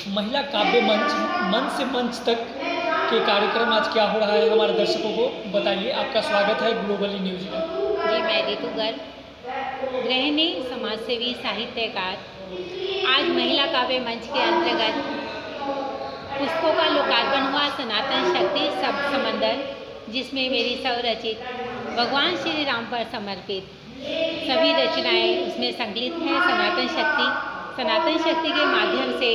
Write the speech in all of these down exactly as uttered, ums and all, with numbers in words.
महिला काव्य मंच मंच से मंच तक के कार्यक्रम आज क्या हो रहा है, हमारे दर्शकों को बताइए। आपका स्वागत है ग्लोबली न्यूज़ में। जी, मैं रितु गर्ग, गृहिणी, समाजसेवी, साहित्यकार। आज महिला काव्य मंच के अंतर्गत पुस्तकों का लोकार्पण हुआ। सनातन शक्ति शब्द समंदर, जिसमें मेरी स्वरचित भगवान श्री राम पर समर्पित सभी रचनाएं उसमें संकलित हैं। सनातन शक्ति सनातन शक्ति के माध्यम से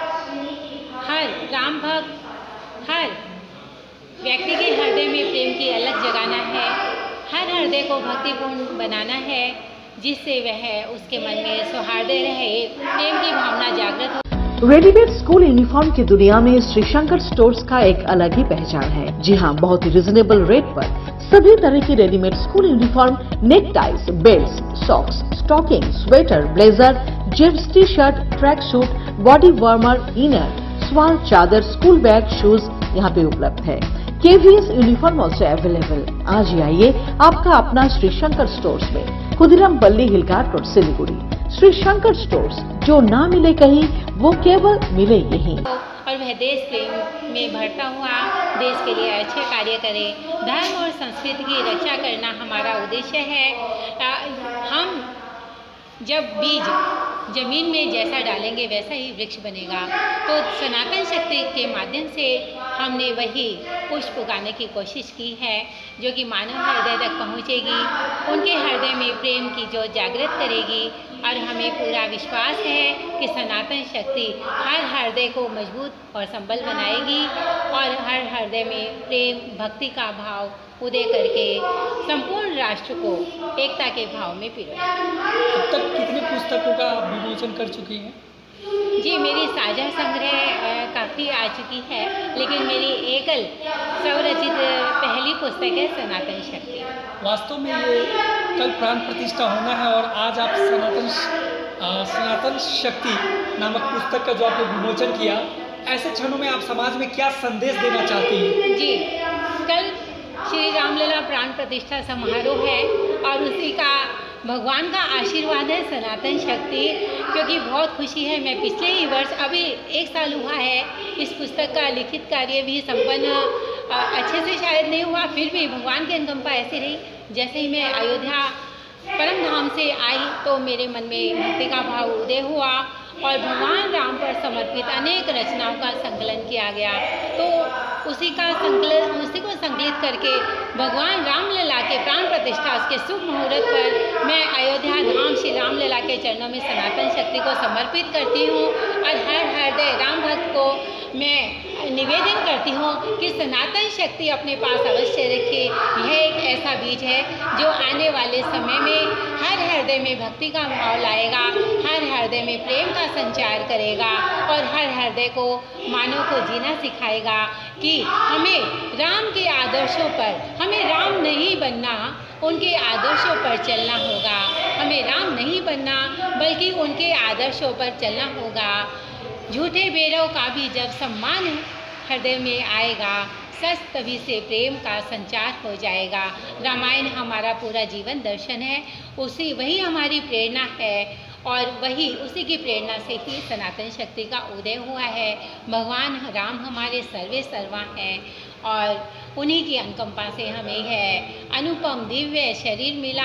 हर राम भक्त, हर व्यक्ति के हृदय में प्रेम की अलग जगाना है, हर हृदय को भक्तिपूर्ण बनाना है, जिससे वह उसके मन में सौहार्द रहे, प्रेम की भावना जागृत हो। रेडीमेड स्कूल यूनिफॉर्म की दुनिया में श्री शंकर स्टोर्स का एक अलग ही पहचान है। जी हाँ, बहुत ही रिजनेबल रेट पर सभी तरह की readymade school uniform, neck ties, belt, socks, stocking, sweater, blazer, jeans T shirt, track suit, body warmer, inner, shawl, चादर, स्कूल बैग, शूज यहाँ पे उपलब्ध है। KVS uniform also available. आज ही आइए आपका अपना श्री शंकर स्टोर्स में, Khudiram Balli hill cart road, Siliguri. Shri Shankar stores, जो ना मिले कहीं वो केवल मिले यहीं। और वह देश प्रेम में भरता हुआ देश के लिए अच्छे कार्य करे। धर्म और संस्कृति की रक्षा करना हमारा उद्देश्य है। हम जब बीज जमीन में जैसा डालेंगे वैसा ही वृक्ष बनेगा। तो सनातन शक्ति के माध्यम से हमने वही पुष्प उगाने की कोशिश की है, जो कि मानव हृदय तक पहुँचेगी, उनके हृदय में प्रेम की ज्योत जागृत करेगी। और हमें पूरा विश्वास है कि सनातन शक्ति हर हृदय को मजबूत और संबल बनाएगी और हर हृदय में प्रेम भक्ति का भाव उदय करके संपूर्ण राष्ट्र को एकता के भाव में पिरोएगी। अब तक कितने पुस्तकों का आप विमोचन कर चुकी हैं? जी, मेरी साझा संग्रह काफ़ी आ चुकी है, लेकिन मेरी एकल स्वरचित पहली पुस्तक है सनातन शक्ति। वास्तव में ये कल प्राण प्रतिष्ठा होना है और आज आप सनातन सनातन शक्ति नामक पुस्तक का जो आपने विमोचन किया, ऐसे क्षणों में आप समाज में क्या संदेश देना चाहती हैं? जी, कल श्री रामलला प्राण प्रतिष्ठा समारोह है और उसी का भगवान का आशीर्वाद है सनातन शक्ति, क्योंकि बहुत खुशी है। मैं पिछले ही वर्ष, अभी एक साल हुआ है, इस पुस्तक का लिखित कार्य भी संपन्न अच्छे से शायद नहीं हुआ, फिर भी भगवान की अनुकंपा ऐसी रही। जैसे ही मैं अयोध्या परम धाम से आई तो मेरे मन में भक्ति का भाव उदय हुआ और भगवान राम पर समर्पित अनेक रचनाओं का संकलन किया गया। तो उसी का संकलन उसी को संकलित करके भगवान रामलला के प्राण प्रतिष्ठा के शुभ मुहूर्त पर मैं अयोध्या धाम श्री रामलला के चरणों में सनातन शक्ति को समर्पित करती हूँ और हर हृदय राम भक्त को मैं निवेदन करती हूँ कि सनातन शक्ति अपने पास अवश्य रखे। यह एक ऐसा बीज है जो आने वाले समय में हर हृदय में भक्ति का भाव लाएगा, हर हृदय में प्रेम का संचार करेगा और हर हृदय को मानव को जीना सिखाएगा कि हमें राम के आदर्शों पर, हमें राम नहीं बनना, उनके आदर्शों पर चलना होगा। हमें राम नहीं बनना बल्कि उनके आदर्शों पर चलना होगा। झूठे बेरों का भी जब सम्मान हृदय में आएगा, सच तभी से प्रेम का संचार हो जाएगा। रामायण हमारा पूरा जीवन दर्शन है, उसी वही हमारी प्रेरणा है और वही उसी की प्रेरणा से ही सनातन शक्ति का उदय हुआ है। भगवान राम हमारे सर्वे सर्वा हैं और उन्हीं की अनुकंपा से हमें है अनुपम दिव्य शरीर मिला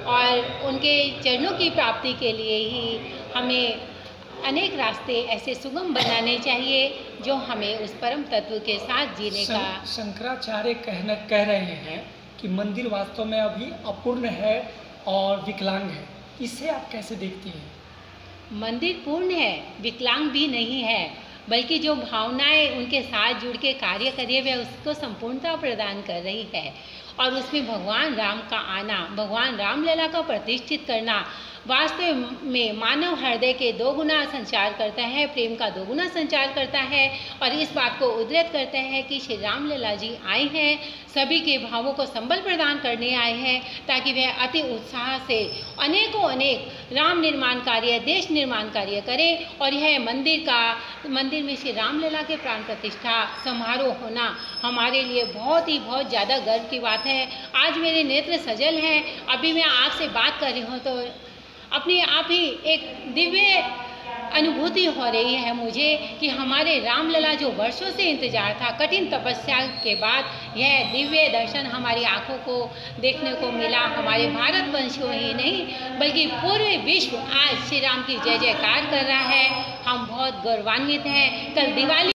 और उनके चरणों की प्राप्ति के लिए ही हमें अनेक रास्ते ऐसे सुगम बनाने चाहिए जो हमें उस परम तत्व के साथ जीने का। शंकराचार्य कहना कह रहे हैं कि मंदिर वास्तव में अभी अपूर्ण है और विकलांग है, इसे आप कैसे देखती हैं? मंदिर पूर्ण है, विकलांग भी नहीं है, बल्कि जो भावनाएं उनके साथ जुड़ के कार्य करिए वह उसको संपूर्णता प्रदान कर रही है और उसमें भगवान राम का आना, भगवान रामलला का प्रतिष्ठित करना वास्तव में मानव हृदय के दो गुना संचार करता है, प्रेम का दो गुना संचार करता है और इस बात को उद्धृत करता है कि श्री रामलला जी आए हैं, सभी के भावों को संबल प्रदान करने आए हैं ताकि वह अति उत्साह से अनेकों अनेक राम निर्माण कार्य, देश निर्माण कार्य करें। और यह मंदिर का मंदिर में श्री रामलला के प्राण प्रतिष्ठा समारोह होना हमारे लिए बहुत ही बहुत ज़्यादा गर्व की बात है। आज मेरे नेत्र सजल हैं, अभी मैं आपसे बात कर रही हूँ तो अपने आप ही एक दिव्य अनुभूति हो रही है मुझे कि हमारे रामलला जो वर्षों से इंतजार था, कठिन तपस्या के बाद यह दिव्य दर्शन हमारी आंखों को देखने को मिला। हमारे भारतवंशियों ही नहीं बल्कि पूरे विश्व आज श्री राम की जय जयकार कर रहा है। हम बहुत गौरवान्वित हैं। कल दिवाली